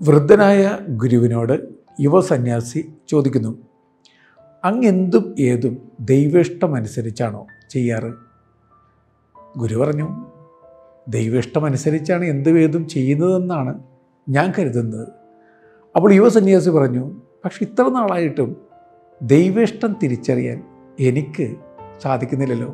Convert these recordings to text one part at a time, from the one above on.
വൃദ്ധനായ ഗുരുവിനോട് യുവസന്യാസി ചോദിക്കുന്നു, അങ്ങെന്തും ഏതും ദൈവേഷ്ടമനുസരിച്ചാണോ ചെയ്യാറ്? ഗുരു പറഞ്ഞു, ദൈവേഷ്ടമനുസരിച്ചാണ് എന്തും ഏതും ചെയ്യുന്നതെന്നാണ് ഞാൻ കരുതുന്നത്. അപ്പോൾ യുവസന്യാസി പറഞ്ഞു, പക്ഷെ ഇത്ര നാളായിട്ടും ദൈവേഷ്ടം തിരിച്ചറിയാൻ എനിക്ക് സാധിക്കുന്നില്ലല്ലോ.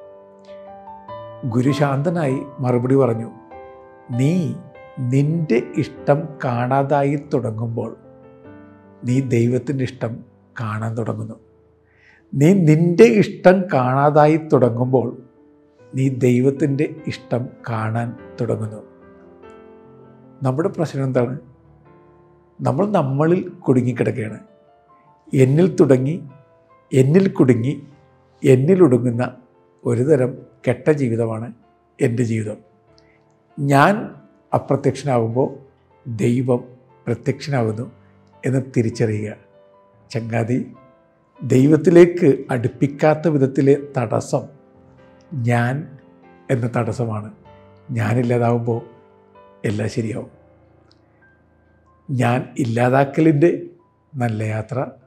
ഗുരു ശാന്തനായി മറുപടി പറഞ്ഞു, നീ നിൻ്റെ ഇഷ്ടം കാണാതായി തുടങ്ങുമ്പോൾ നീ ദൈവത്തിൻ്റെ ഇഷ്ടം കാണാൻ തുടങ്ങുന്നു. നീ നിൻ്റെ ഇഷ്ടം കാണാതായി തുടങ്ങുമ്പോൾ നീ ദൈവത്തിൻ്റെ ഇഷ്ടം കാണാൻ തുടങ്ങുന്നു. നമ്മുടെ പ്രശ്നം എന്താണ്? നമ്മൾ നമ്മളിൽ കുടുങ്ങിക്കിടക്കുകയാണ്. എന്നിൽ തുടങ്ങി, എന്നിൽ കുടുങ്ങി, എന്നിലൊടുങ്ങുന്ന ഒരുതരം കെട്ട ജീവിതമാണ് എൻ്റെ ജീവിതം. ഞാൻ അപ്രത്യക്ഷനാകുമ്പോൾ ദൈവം പ്രത്യക്ഷനാകുന്നു എന്ന് തിരിച്ചറിയുക. ചങ്ങാതി, ദൈവത്തിലേക്ക് അടുപ്പിക്കാത്ത വിധത്തിലെ തടസ്സം ഞാൻ എന്ന തടസ്സമാണ്. ഞാനില്ലാതാവുമ്പോൾ എല്ലാം ശരിയാവും. ഞാൻ ഇല്ലാതാക്കലിൻ്റെ നല്ല യാത്ര